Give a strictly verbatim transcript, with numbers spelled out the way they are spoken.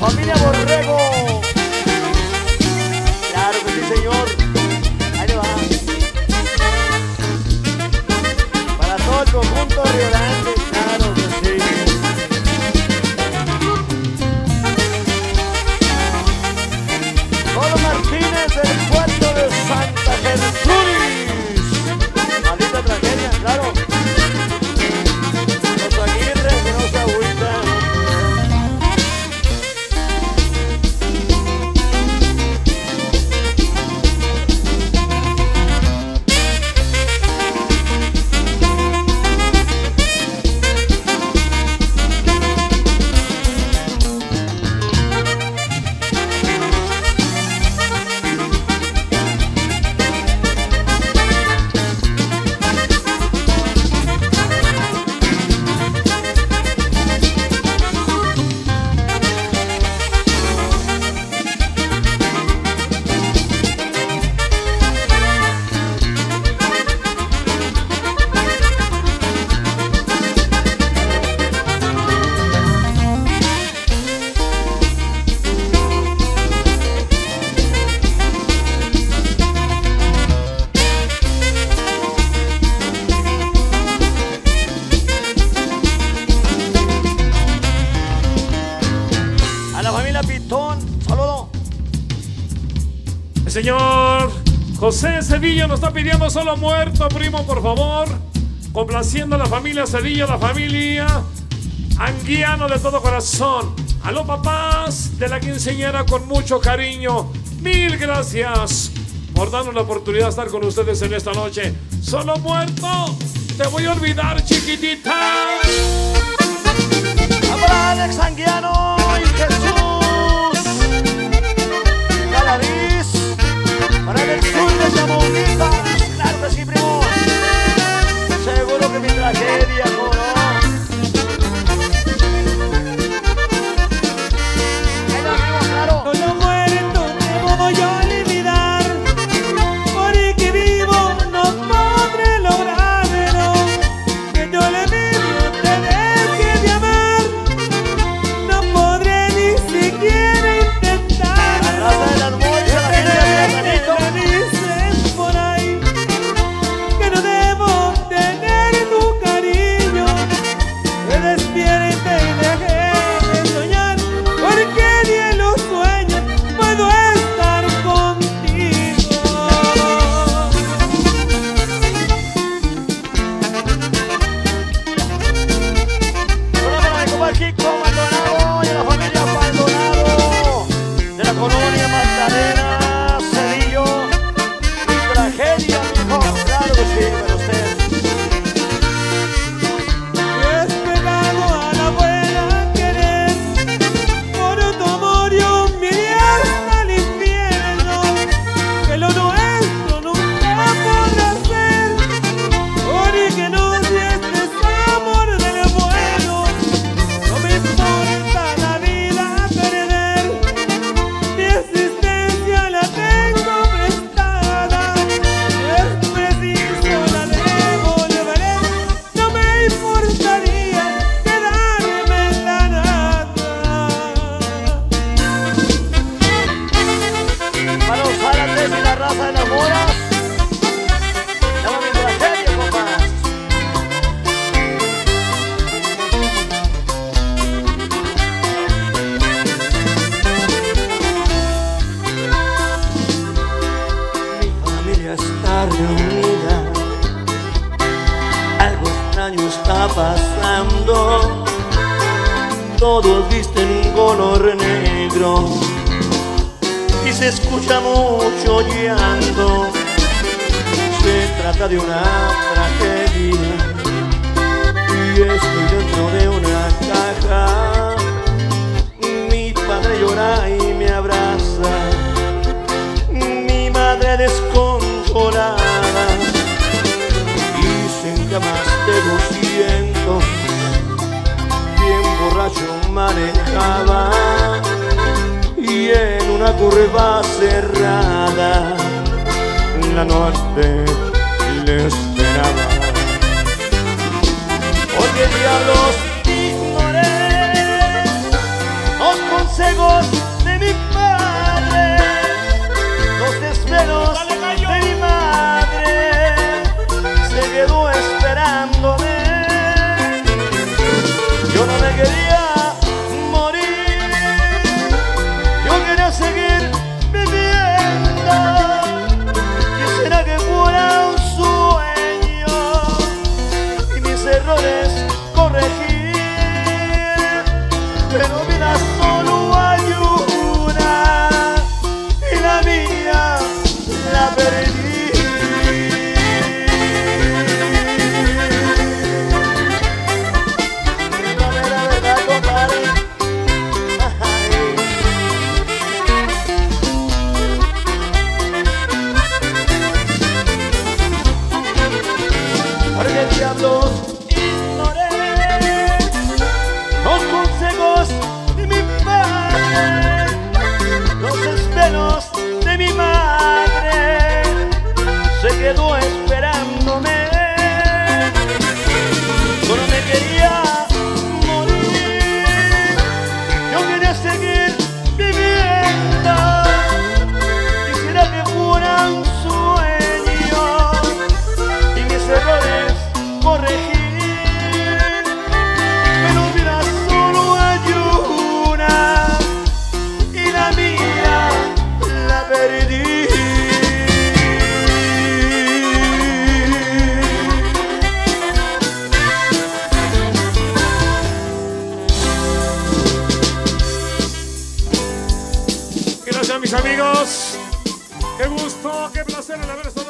familia Borrego. Claro que sí, señor. Ahí le va. Para todo el conjunto Río Grande, claro que sí. Polo Martínez del puerto de Santa Gertrudis. Maldita tragedia, claro. Los Aguirre que no se agüitan. El señor José Cedillo nos está pidiendo Solo Muerto, primo, por favor. Complaciendo a la familia Cedillo, la familia Anguiano de todo corazón. A los papás de la quinceañera con mucho cariño. Mil gracias por darnos la oportunidad de estar con ustedes en esta noche. Solo Muerto, te voy a olvidar, chiquitita. Para Alex Anguiano y Jesús Galaviz, para el sur de Tamaulipas, claro que sí, primo. Seguro que mi tragedia, ¿cómo no? Ahí lo vimos, claro. Solo muerto te voy a olvidar, porque vivo no podré lograrlo, que yo le medio te deje de amar, no podré ni siquiera intentar. La raza de las bolsas, la gente de Platanito. Me dicen por ahí que no debo tener tu cariño, que despierte y deje de soñar, porque ni en los sueños puedo estar contigo. Hola para mi compa Kiko Maldonado y a la familia Maldonado de la colonia Magdalena, Cedillo. Mi tragedia, mijo, claro que sí, para usted. Es pecado a la buena querer, por tu amor yo me iré hasta el infierno, que lo nuestro nunca podrá ser, porque no si este es amor del bueno, no me importa la vida perder, mi existencia la tengo prestada, es preciso la devolveré, no me importaría quedarme en la nada. Para los Zárates y la raza de las moras, llama mi tragedia, compa. Mi familia está reunida, algo extraño está pasando, todos visten color negro y se escucha mucho llanto. Se trata de una tragedia y estoy dentro de una caja. Mi padre llora y me abraza, mi madre desconsolada. Dicen que más de doscientos, bien borracho manejaba y en una curva cerrada la noche le esperaba. Hoy que diablos ignoré, nos consejos de mi padre, los desvelos de mi madre, se quedó esperándome. Yo no me quería morir, yo quería seguir viviendo. Quisiera que fuera un sueño y mis errores corregir, pero vida solo hay una y la mía la perdí. Porque diablos ignoré los consejos de mi padre, los desvelos de mi madre, se quedó esperándome. Yo no me quería morir, yo quería seguir viviendo. Quisiera que fuera un sueño y mis errores corregir, pero mira, solo hay una y la mía la perdí. Gracias, mis amigos. Qué gusto, qué placer el haber estado